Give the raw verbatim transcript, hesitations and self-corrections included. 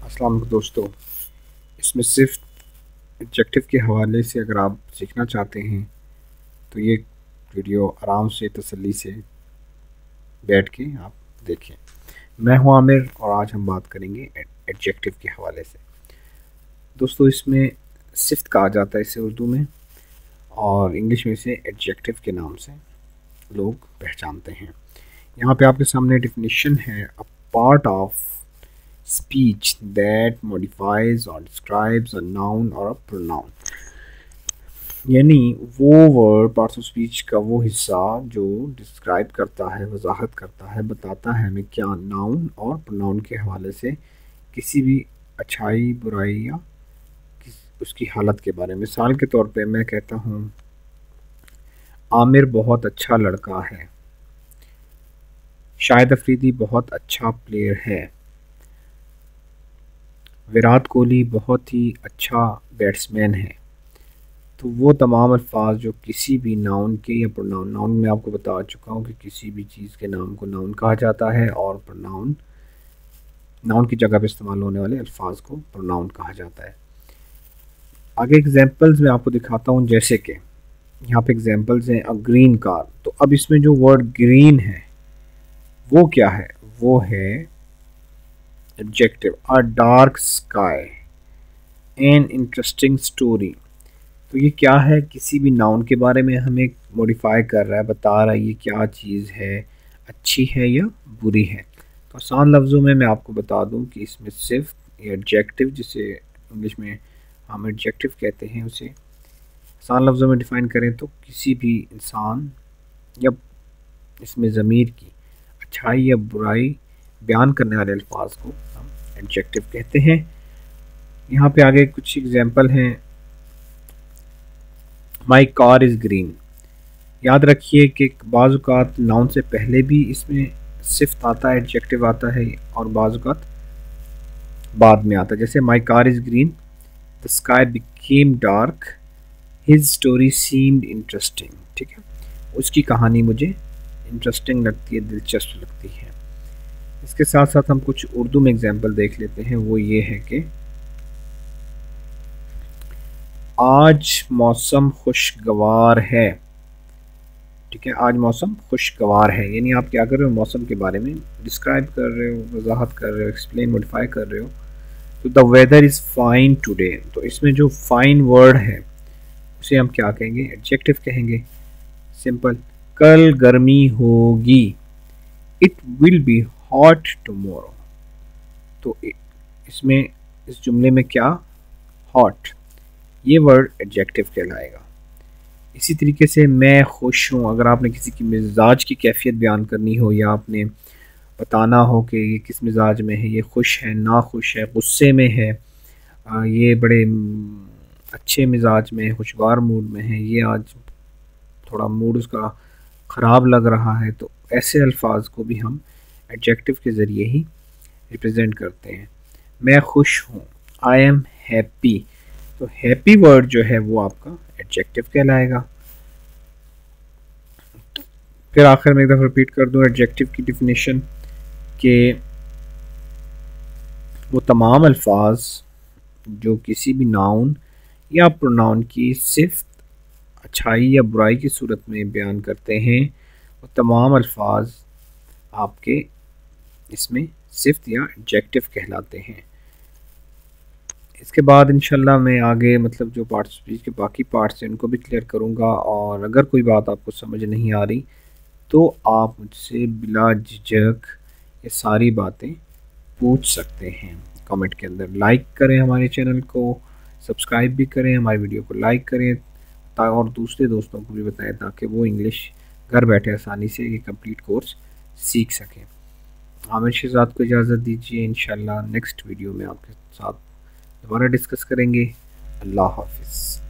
अस्सलाम वालेकुम दोस्तों। इसमें सिर्फ एडजेक्टिव के हवाले से अगर आप सीखना चाहते हैं तो ये वीडियो आराम से तसल्ली से बैठ के आप देखें। मैं हूं आमिर और आज हम बात करेंगे एडजेक्टिव के हवाले से। दोस्तों इसमें सिफ्त कहा जाता है इसे उर्दू में, और इंग्लिश में इसे एडजेक्टिव के नाम से लोग पहचानते हैं। यहाँ पे आपके सामने डिफिनीशन है, a part of speech that modifies or describes a noun or a pronoun। यानी वो वर्ड पार्ट्स ऑफ स्पीच का वो हिस्सा जो डिस्क्राइब करता है, वजाहत करता है, बताता है हमें क्या नाउन और प्रोनाउन के हवाले से किसी भी अच्छाई बुराई या उसकी हालत के बारे में। मिसाल के तौर पे मैं कहता हूँ आमिर बहुत अच्छा लड़का है, शाहिद अफरीदी बहुत अच्छा प्लेयर है, विराट कोहली बहुत ही अच्छा बैट्समैन है। तो वो तमाम अल्फाज जो किसी भी नाउन के या प्रोनाउन, नाउन में आपको बता चुका हूँ कि किसी भी चीज़ के नाम को नाउन कहा जाता है, और प्रोनाउन नाउन की जगह पे इस्तेमाल होने वाले अल्फाज को प्रोनाउन कहा जाता है। आगे एग्जांपल्स मैं आपको दिखाता हूँ, जैसे कि यहाँ पे एग्जांपल्स हैं, अ ग्रीन कार। तो अब इसमें जो वर्ड ग्रीन है वो क्या है? वो है adjective. A dark sky, an interesting story. तो ये क्या है? किसी भी नाउन के बारे में हमें मॉडिफाई कर रहा है, बता रहा है ये क्या चीज़ है, अच्छी है या बुरी है। तो आसान लफ्ज़ों में मैं आपको बता दूं कि इसमें सिर्फ एडजेक्टिव, जिसे इंग्लिश में हम एडजेक्टिव कहते हैं, उसे आसान लफ्ज़ों में डिफ़ाइन करें तो किसी भी इंसान या इसमें ज़मीर की अच्छाई या बुराई बयान करने वाले अल्फाज को हम एडजेक्टिव कहते हैं। यहाँ पे आगे कुछ एग्जांपल हैं। My car is green. याद रखिए कि बाज़ औक़ात नाउन से पहले भी इसमें सिफ्त आता है, एडजेक्टिव आता है, और बाज़ औक़ात बाद में आता है। जैसे my car is green, the sky became dark, his story seemed interesting. ठीक है, उसकी कहानी मुझे इंटरेस्टिंग लगती है, दिलचस्प लगती है। इसके साथ साथ हम कुछ उर्दू में एग्जाम्पल देख लेते हैं। वो ये है कि आज मौसम खुशगवार है। ठीक है, आज मौसम खुशगवार है, यानी आप क्या कर रहे हो? मौसम के बारे में डिस्क्राइब कर रहे हो, वजाहत कर रहे हो, एक्सप्लेन मॉडिफाई कर रहे हो। तो the weather is fine today. तो इसमें जो फाइन वर्ड है उसे हम क्या कहेंगे? एडजेक्टिव कहेंगे। सिंपल। कल गर्मी होगी, it will be hot tomorrow. तो इसमें इस जुमले में क्या? हॉट, ये वर्ड एडजेक्टिव कहलाएगा। इसी तरीके से मैं खुश हूँ, अगर आपने किसी की मिजाज की कैफियत बयान करनी हो, या आपने बताना हो कि ये किस मिजाज में है, ये खुश है, ना खुश है, गुस्से में है, ये बड़े अच्छे मिजाज में, खुशगवार मूड में है, ये आज थोड़ा मूड उसका ख़राब लग रहा है, तो ऐसे अल्फाज को भी हम एडजेक्टिव के ज़रिए ही रिप्रेजेंट करते हैं। मैं खुश हूँ, आई एम हैप्पी। तो हैप्पी वर्ड जो है वो आपका एडजेक्टिव कहलाएगा। फिर आखिर में एक दफ़ा रिपीट कर दूँ एडजेक्टिव की डिफिनीशन, कि वो तमाम अल्फाज जो किसी भी नाउन या प्रोनाउन की सिर्फ अच्छाई या बुराई की सूरत में बयान करते हैं, वो तमाम अल्फाज आपके इसमें सिफ्त या एडजेक्टिव कहलाते हैं। इसके बाद इंशाल्लाह मैं आगे मतलब जो पार्ट्स स्पीच के बाकी पार्ट्स हैं उनको भी क्लियर करूँगा, और अगर कोई बात आपको समझ नहीं आ रही तो आप मुझसे बिला झिझक ये सारी बातें पूछ सकते हैं कमेंट के अंदर। लाइक करें हमारे चैनल को, सब्सक्राइब भी करें, हमारी वीडियो को लाइक करें, और दूसरे दोस्तों को भी बताएं ताकि वो इंग्लिश घर बैठे आसानी से ये कंप्लीट कोर्स सीख सकें। आमिर शहजाद को इजाज़त दीजिए, इंशाल्लाह नेक्स्ट वीडियो में आपके साथ दोबारा डिस्कस करेंगे। अल्लाह हाफिज़।